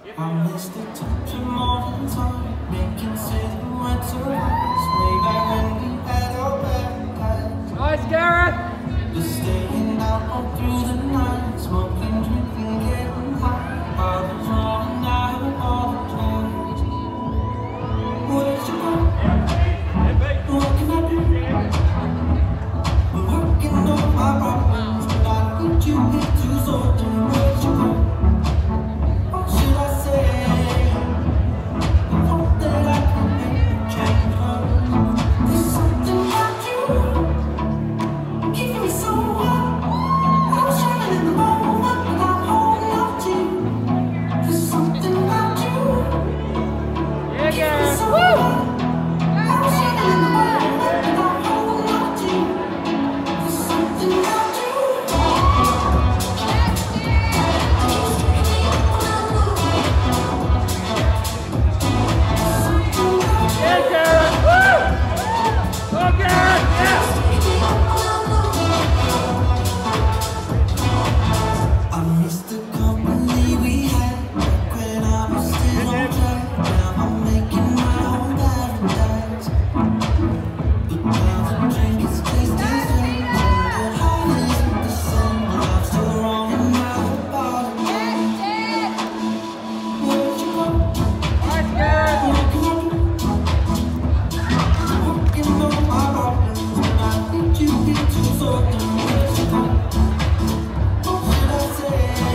I missed the touch of morning time, making silhouettes of us way back when we had our bad times. Nice, Gareth! Just staying out all through the night, smoking, drinking, getting high. I was wrong and I apologize. Where'd you go? What can I do? I'm working on my problems, but I need you here to sort them. Where'd you go? What should I say? I hope that I can make a change. There's something about you keeping me so high. I was shining in the moment, but I'm holding on to you. There's something about you keeping me so high. I was shining in the moment, but I'm holding on to you. There's something about you. Yeah, Gareth! Woo! Go, Gareth! Yeah! I miss the company we had back when I was still on track. Now I'm making my own paradise. But now the drink is tasting sweet, and the high isn't the same. But I'm still wrong and I apologize. Where'd you go? Nice, Gareth! What can I do? I'm working on my problems, and I need you here to sort them. Where'd you go? What should I say?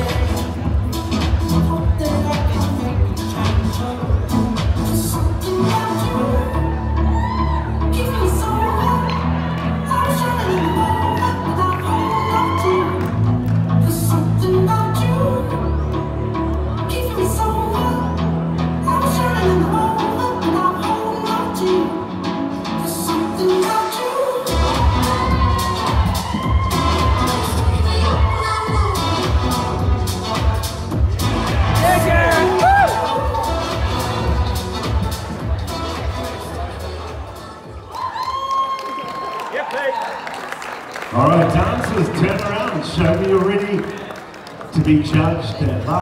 I hope that I can make a change. There's something about you keeping me so high. I was shining in the moment, but I'm holding on to you. There's something about you keeping me so high. I was shining in the moment, but I'm holding on to you. There's something about you. Yeah, Gareth! Woo! Yep, hey. All right, dancers, turn around. Show me you're ready to be judged.